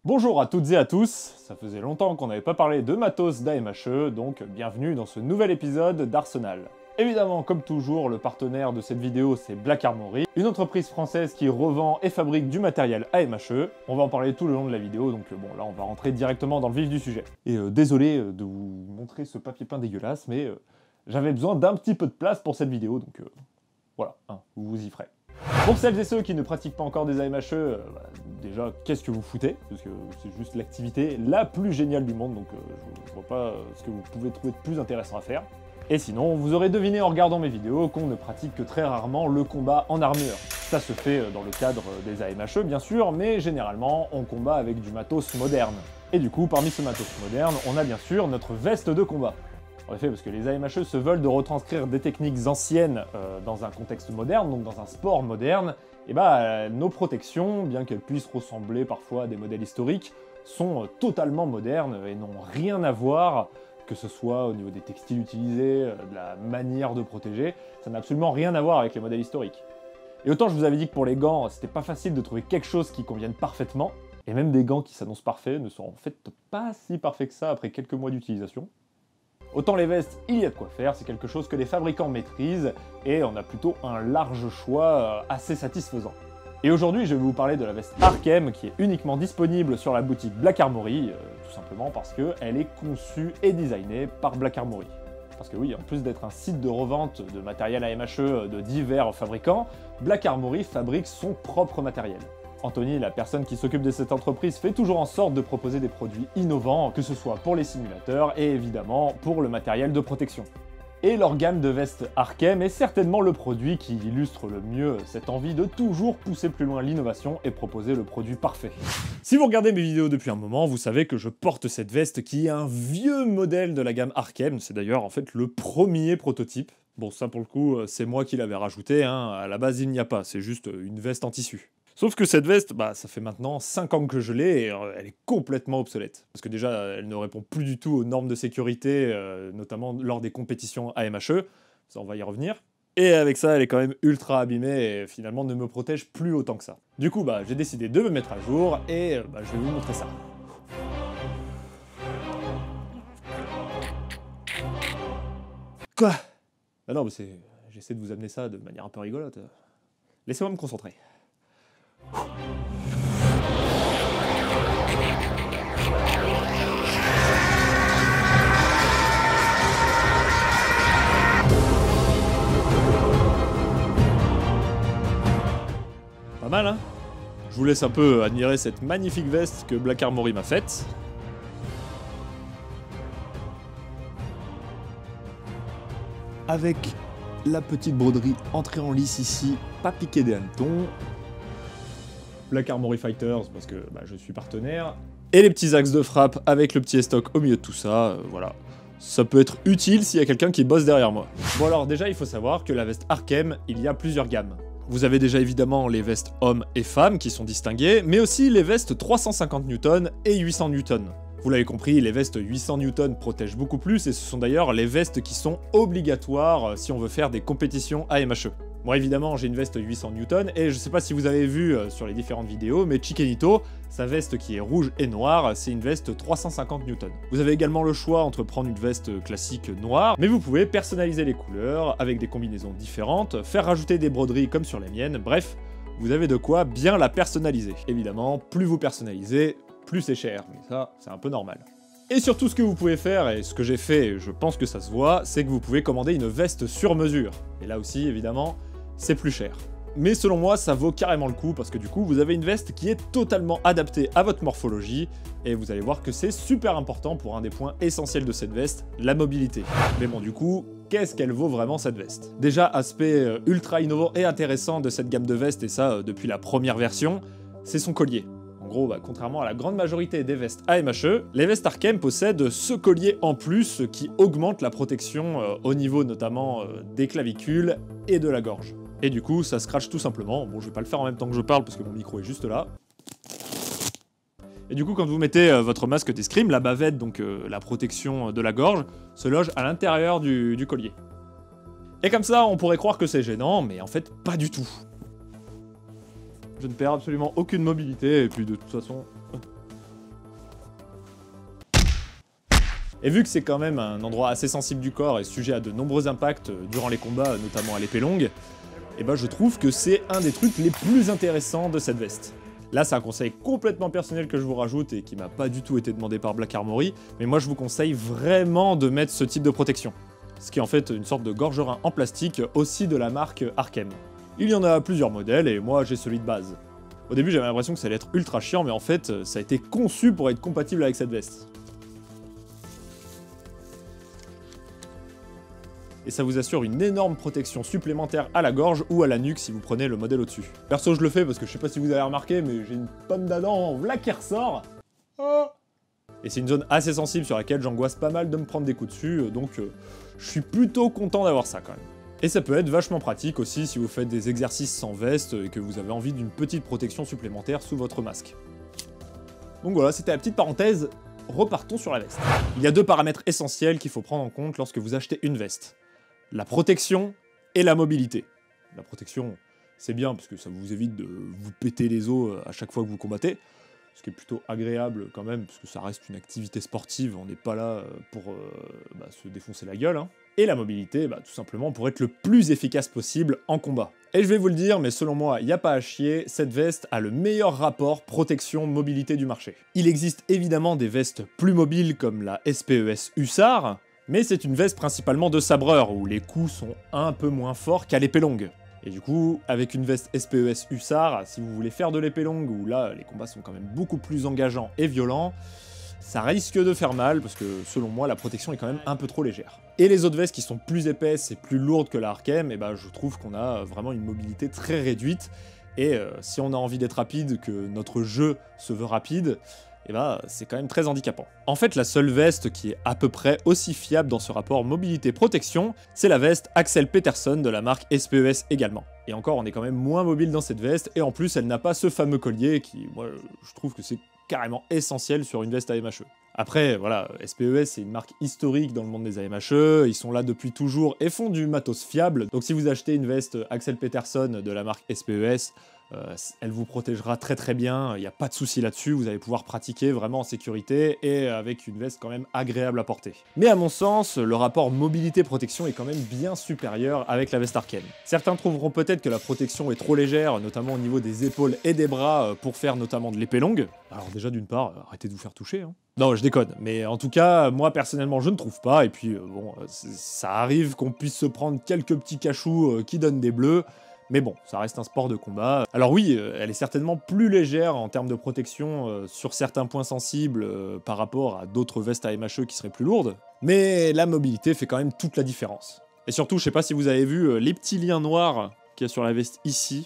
Bonjour à toutes et à tous, ça faisait longtemps qu'on n'avait pas parlé de matos d'AMHE, donc bienvenue dans ce nouvel épisode d'Arsenal. Évidemment, comme toujours, le partenaire de cette vidéo c'est Black Armory, une entreprise française qui revend et fabrique du matériel AMHE. On va en parler tout le long de la vidéo, donc bon là on va rentrer directement dans le vif du sujet. Et désolé de vous montrer ce papier peint dégueulasse, mais j'avais besoin d'un petit peu de place pour cette vidéo, donc voilà, hein, vous vous y ferez. Pour celles et ceux qui ne pratiquent pas encore des AMHE, déjà, qu'est-ce que vous foutez? Parce que c'est juste l'activité la plus géniale du monde, donc je vois pas ce que vous pouvez trouver de plus intéressant à faire. Et sinon, vous aurez deviné en regardant mes vidéos qu'on ne pratique que très rarement le combat en armure. Ça se fait dans le cadre des AMHE, bien sûr, mais généralement, on combat avec du matos moderne. Et du coup, parmi ce matos moderne, on a bien sûr notre veste de combat. En effet, parce que les AMHE se veulent de retranscrire des techniques anciennes dans un contexte moderne, donc dans un sport moderne, et nos protections, bien qu'elles puissent ressembler parfois à des modèles historiques, sont totalement modernes et n'ont rien à voir, que ce soit au niveau des textiles utilisés, de la manière de protéger, ça n'a absolument rien à voir avec les modèles historiques. Et autant je vous avais dit que pour les gants, c'était pas facile de trouver quelque chose qui convienne parfaitement, et même des gants qui s'annoncent parfaits ne sont en fait pas si parfaits que ça après quelques mois d'utilisation. Autant les vestes, il y a de quoi faire, c'est quelque chose que les fabricants maîtrisent, et on a plutôt un large choix assez satisfaisant. Et aujourd'hui, je vais vous parler de la veste Arkem, qui est uniquement disponible sur la boutique Black Armory, tout simplement parce qu'elle est conçue et designée par Black Armory. Parce que oui, en plus d'être un site de revente de matériel AMHE de divers fabricants, Black Armory fabrique son propre matériel. Anthony, la personne qui s'occupe de cette entreprise, fait toujours en sorte de proposer des produits innovants, que ce soit pour les simulateurs et évidemment pour le matériel de protection. Et leur gamme de vestes Arkem est certainement le produit qui illustre le mieux cette envie de toujours pousser plus loin l'innovation et proposer le produit parfait. Si vous regardez mes vidéos depuis un moment, vous savez que je porte cette veste qui est un vieux modèle de la gamme Arkem, c'est d'ailleurs en fait le premier prototype. Bon, ça pour le coup, c'est moi qui l'avais rajouté, hein. À la base il n'y a pas, c'est juste une veste en tissu. Sauf que cette veste, ça fait maintenant 5 ans que je l'ai et elle est complètement obsolète. Parce que déjà, elle ne répond plus du tout aux normes de sécurité, notamment lors des compétitions AMHE, ça on va y revenir. Et avec ça, elle est quand même ultra abîmée et finalement ne me protège plus autant que ça. Du coup, j'ai décidé de me mettre à jour et je vais vous montrer ça. Quoi? Ah non, mais c'est... J'essaie de vous amener ça de manière un peu rigolote. Laissez-moi me concentrer. Pas mal, hein? Je vous laisse un peu admirer cette magnifique veste que Black Armory m'a faite. Avec la petite broderie entrée en lice ici, pas piqué des hannetons. Black Armory Fighters, parce que je suis partenaire. Et les petits axes de frappe avec le petit estoc au milieu de tout ça, voilà. Ça peut être utile s'il y a quelqu'un qui bosse derrière moi. Bon alors déjà, il faut savoir que la veste Arkem, il y a plusieurs gammes. Vous avez déjà évidemment les vestes hommes et femmes qui sont distinguées, mais aussi les vestes 350 Newton et 800 Newton. Vous l'avez compris, les vestes 800 Newton protègent beaucoup plus, et ce sont d'ailleurs les vestes qui sont obligatoires si on veut faire des compétitions AMHE. Moi évidemment j'ai une veste 800 Newton et je sais pas si vous avez vu sur les différentes vidéos, mais Chikenito, sa veste qui est rouge et noire, c'est une veste 350 Newton. Vous avez également le choix entre prendre une veste classique noire, mais vous pouvez personnaliser les couleurs avec des combinaisons différentes, faire rajouter des broderies comme sur les miennes, bref, vous avez de quoi bien la personnaliser. Évidemment, plus vous personnalisez, plus c'est cher, mais ça c'est un peu normal. Et surtout ce que vous pouvez faire, et ce que j'ai fait, et je pense que ça se voit, c'est que vous pouvez commander une veste sur mesure. Et là aussi, évidemment, c'est plus cher. Mais selon moi, ça vaut carrément le coup, parce que du coup, vous avez une veste qui est totalement adaptée à votre morphologie, et vous allez voir que c'est super important pour un des points essentiels de cette veste, la mobilité. Mais bon, du coup, qu'est-ce qu'elle vaut vraiment cette veste? Déjà, aspect ultra innovant et intéressant de cette gamme de vestes, et ça depuis la première version, c'est son collier. En gros, contrairement à la grande majorité des vestes AMHE, les vestes Arkem possèdent ce collier en plus qui augmente la protection au niveau notamment des clavicules et de la gorge. Et du coup, ça scratch tout simplement. Bon, je vais pas le faire en même temps que je parle parce que mon micro est juste là. Et du coup, quand vous mettez votre masque d'escrime, la bavette, donc la protection de la gorge, se loge à l'intérieur du collier. Et comme ça, on pourrait croire que c'est gênant, mais en fait, pas du tout. Je ne perds absolument aucune mobilité, et puis de toute façon, Et vu que c'est quand même un endroit assez sensible du corps et sujet à de nombreux impacts durant les combats, notamment à l'épée longue, et ben je trouve que c'est un des trucs les plus intéressants de cette veste. Là, c'est un conseil complètement personnel que je vous rajoute et qui m'a pas du tout été demandé par Black Armory, mais moi je vous conseille vraiment de mettre ce type de protection. Ce qui est en fait une sorte de gorgerin en plastique, aussi de la marque Arkem. Il y en a plusieurs modèles et moi j'ai celui de base. Au début j'avais l'impression que ça allait être ultra chiant, mais en fait ça a été conçu pour être compatible avec cette veste. Et ça vous assure une énorme protection supplémentaire à la gorge ou à la nuque si vous prenez le modèle au-dessus. Perso je le fais parce que je sais pas si vous avez remarqué, mais j'ai une pomme d'Adam là qui ressort. Et c'est une zone assez sensible sur laquelle j'angoisse pas mal de me prendre des coups dessus, donc je suis plutôt content d'avoir ça quand même. Et ça peut être vachement pratique aussi si vous faites des exercices sans veste et que vous avez envie d'une petite protection supplémentaire sous votre masque. Donc voilà, c'était la petite parenthèse, repartons sur la veste. Il y a deux paramètres essentiels qu'il faut prendre en compte lorsque vous achetez une veste. La protection et la mobilité. La protection, c'est bien parce que ça vous évite de vous péter les os à chaque fois que vous combattez, ce qui est plutôt agréable quand même, parce que ça reste une activité sportive, on n'est pas là pour se défoncer la gueule. Hein. Et la mobilité, tout simplement pour être le plus efficace possible en combat. Et je vais vous le dire, mais selon moi, il n'y a pas à chier, cette veste a le meilleur rapport protection-mobilité du marché. Il existe évidemment des vestes plus mobiles comme la SPES Hussard, mais c'est une veste principalement de sabreur, où les coups sont un peu moins forts qu'à l'épée longue. Et du coup, avec une veste SPES Hussard, si vous voulez faire de l'épée longue, où là, les combats sont quand même beaucoup plus engageants et violents, ça risque de faire mal, parce que selon moi, la protection est quand même un peu trop légère. Et les autres vestes qui sont plus épaisses et plus lourdes que la Arkem, je trouve qu'on a vraiment une mobilité très réduite, et si on a envie d'être rapide, que notre jeu se veut rapide, c'est quand même très handicapant. En fait, la seule veste qui est à peu près aussi fiable dans ce rapport mobilité-protection, c'est la veste Axel Peterson de la marque SPES également. Et encore, on est quand même moins mobile dans cette veste, et en plus, elle n'a pas ce fameux collier qui, moi, je trouve que c'est carrément essentiel sur une veste AMHE. Après, voilà, SPES c'est une marque historique dans le monde des AMHE, ils sont là depuis toujours et font du matos fiable, donc si vous achetez une veste Axel Peterson de la marque SPES, elle vous protégera très très bien, il n'y a pas de souci là-dessus, vous allez pouvoir pratiquer vraiment en sécurité et avec une veste quand même agréable à porter. Mais à mon sens, le rapport mobilité-protection est quand même bien supérieur avec la veste Arkem. Certains trouveront peut-être que la protection est trop légère, notamment au niveau des épaules et des bras pour faire notamment de l'épée longue. Alors déjà d'une part, arrêtez de vous faire toucher. Hein. Non, je déconne, mais en tout cas, moi personnellement je ne trouve pas, et puis ça arrive qu'on puisse se prendre quelques petits cachous qui donnent des bleus, mais bon, ça reste un sport de combat. Alors oui, elle est certainement plus légère en termes de protection sur certains points sensibles par rapport à d'autres vestes AMHE qui seraient plus lourdes, mais la mobilité fait quand même toute la différence. Et surtout, je sais pas si vous avez vu les petits liens noirs qu'il y a sur la veste ici,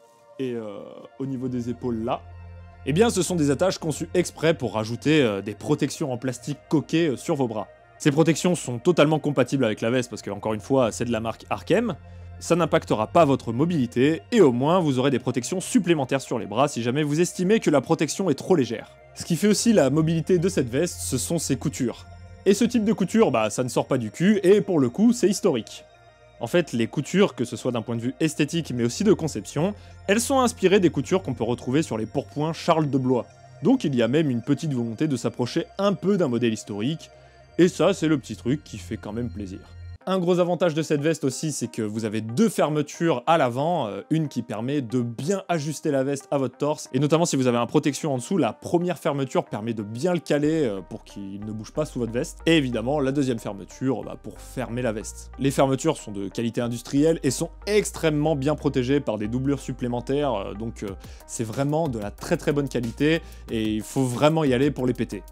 et au niveau des épaules là. Eh bien, ce sont des attaches conçues exprès pour rajouter des protections en plastique coquées sur vos bras. Ces protections sont totalement compatibles avec la veste parce que, encore une fois, c'est de la marque Arkem. Ça n'impactera pas votre mobilité et au moins vous aurez des protections supplémentaires sur les bras si jamais vous estimez que la protection est trop légère. Ce qui fait aussi la mobilité de cette veste, ce sont ses coutures. Et ce type de couture, ça ne sort pas du cul et pour le coup, c'est historique. En fait, les coutures, que ce soit d'un point de vue esthétique mais aussi de conception, elles sont inspirées des coutures qu'on peut retrouver sur les pourpoints Charles de Blois. Donc il y a même une petite volonté de s'approcher un peu d'un modèle historique, et ça c'est le petit truc qui fait quand même plaisir. Un gros avantage de cette veste aussi, c'est que vous avez deux fermetures à l'avant, une qui permet de bien ajuster la veste à votre torse, et notamment si vous avez un protection en dessous, la première fermeture permet de bien le caler pour qu'il ne bouge pas sous votre veste, et évidemment la deuxième fermeture pour fermer la veste. Les fermetures sont de qualité industrielle et sont extrêmement bien protégées par des doublures supplémentaires, donc c'est vraiment de la très très bonne qualité, et il faut vraiment y aller pour les péter.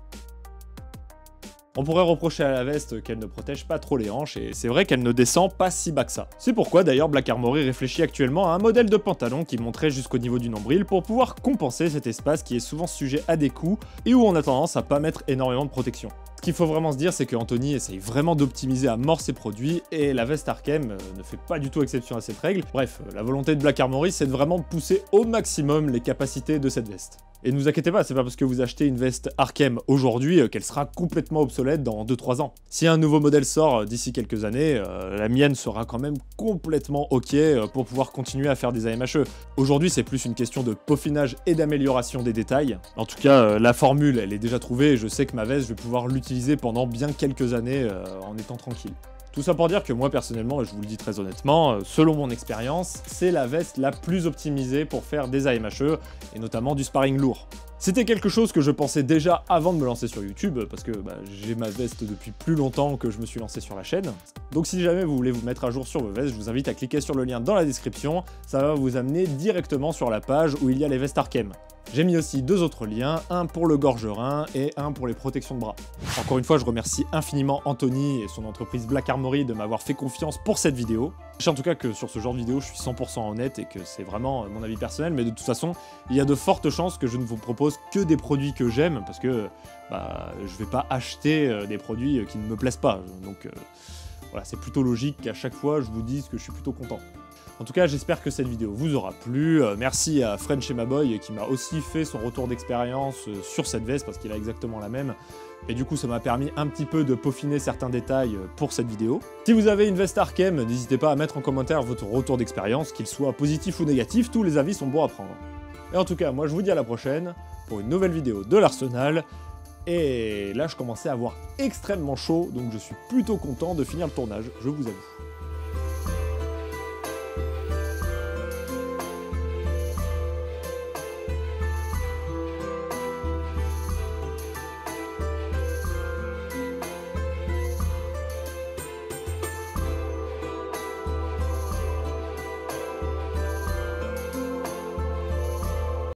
On pourrait reprocher à la veste qu'elle ne protège pas trop les hanches, et c'est vrai qu'elle ne descend pas si bas que ça. C'est pourquoi d'ailleurs Black Armory réfléchit actuellement à un modèle de pantalon qui monterait jusqu'au niveau du nombril pour pouvoir compenser cet espace qui est souvent sujet à des coups et où on a tendance à pas mettre énormément de protection. Ce qu'il faut vraiment se dire, c'est que Anthony essaye vraiment d'optimiser à mort ses produits, et la veste Arkem ne fait pas du tout exception à cette règle. Bref, la volonté de Black Armory, c'est de vraiment pousser au maximum les capacités de cette veste. Et ne vous inquiétez pas, c'est pas parce que vous achetez une veste Arkem aujourd'hui qu'elle sera complètement obsolète dans 2-3 ans. Si un nouveau modèle sort d'ici quelques années, la mienne sera quand même complètement ok pour pouvoir continuer à faire des AMHE. Aujourd'hui, c'est plus une question de peaufinage et d'amélioration des détails. En tout cas, la formule, elle est déjà trouvée, et je sais que ma veste, je vais pouvoir l'utiliser l'utiliser pendant bien quelques années en étant tranquille. Tout ça pour dire que moi personnellement, et je vous le dis très honnêtement, selon mon expérience, c'est la veste la plus optimisée pour faire des AMHE, et notamment du sparring lourd. C'était quelque chose que je pensais déjà avant de me lancer sur YouTube, parce que j'ai ma veste depuis plus longtemps que je me suis lancé sur la chaîne. Donc si jamais vous voulez vous mettre à jour sur vos vestes, je vous invite à cliquer sur le lien dans la description, ça va vous amener directement sur la page où il y a les vestes Arkem. J'ai mis aussi 2 autres liens, un pour le gorgerin et un pour les protections de bras. Encore une fois, je remercie infiniment Anthony et son entreprise Black Armory de m'avoir fait confiance pour cette vidéo. Sachez en tout cas que sur ce genre de vidéo, je suis 100% honnête et que c'est vraiment mon avis personnel, mais de toute façon, il y a de fortes chances que je ne vous propose que des produits que j'aime, parce que je vais pas acheter des produits qui ne me plaisent pas. Donc voilà, c'est plutôt logique qu'à chaque fois, je vous dise que je suis plutôt content. En tout cas, j'espère que cette vidéo vous aura plu. Merci à French et Maboy qui m'a aussi fait son retour d'expérience sur cette veste parce qu'il a exactement la même. Et du coup, ça m'a permis un petit peu de peaufiner certains détails pour cette vidéo. Si vous avez une veste Arkem, n'hésitez pas à mettre en commentaire votre retour d'expérience, qu'il soit positif ou négatif, tous les avis sont bons à prendre. Et en tout cas, moi je vous dis à la prochaine pour une nouvelle vidéo de l'Arsenal. Et là, je commençais à avoir extrêmement chaud, donc je suis plutôt content de finir le tournage, je vous avoue.